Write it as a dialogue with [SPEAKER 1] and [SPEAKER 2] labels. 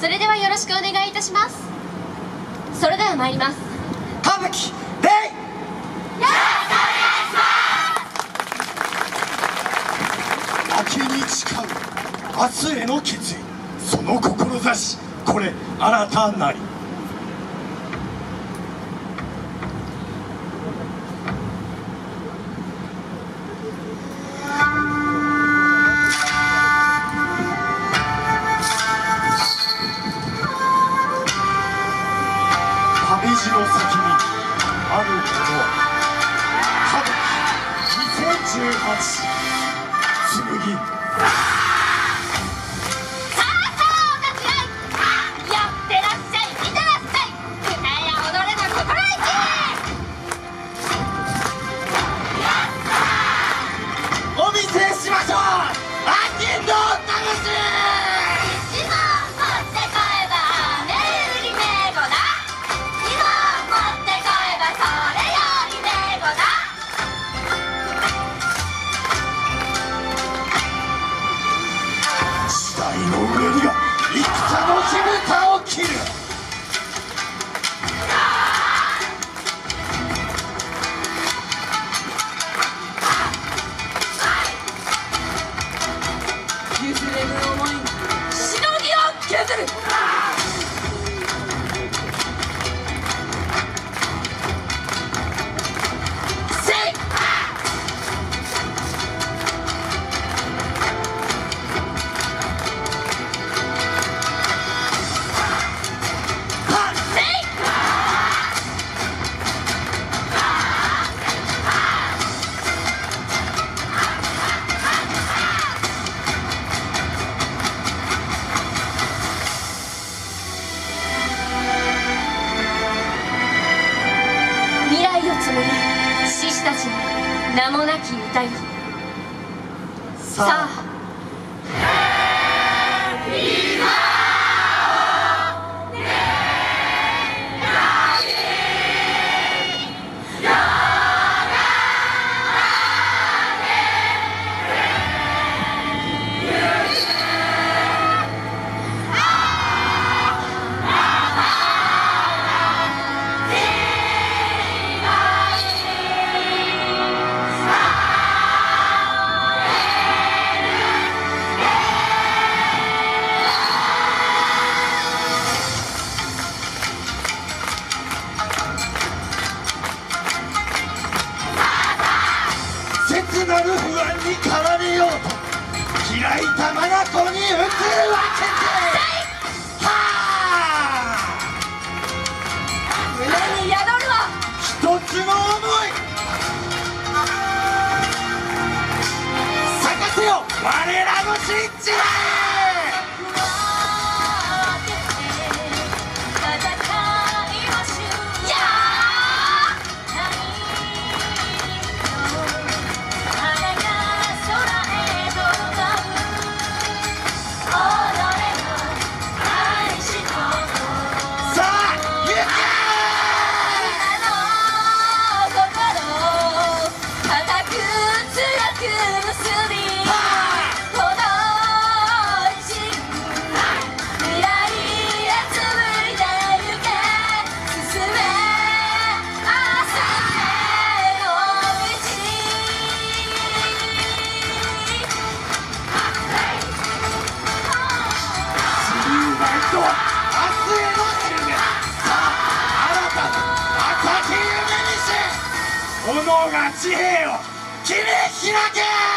[SPEAKER 1] それではよろしくお願いいたします。それでは参ります。
[SPEAKER 2] 葉月レイ、明けに誓う明日への決意、その志、これ新たなり。旅路の先にあるものは葉月2018剣。の上にが戦の火蓋を切る。
[SPEAKER 1] 譲れぬ思いしのぎを削る。未来を紡ぐ獅子たちの名もなき歌よ。さあ
[SPEAKER 2] 切なる不安に変われようと開いた眼に映るわけで、はあ
[SPEAKER 1] 胸に宿るは
[SPEAKER 2] 一つの想い。咲かせよ我らの信じだ。己が地平を切り開け。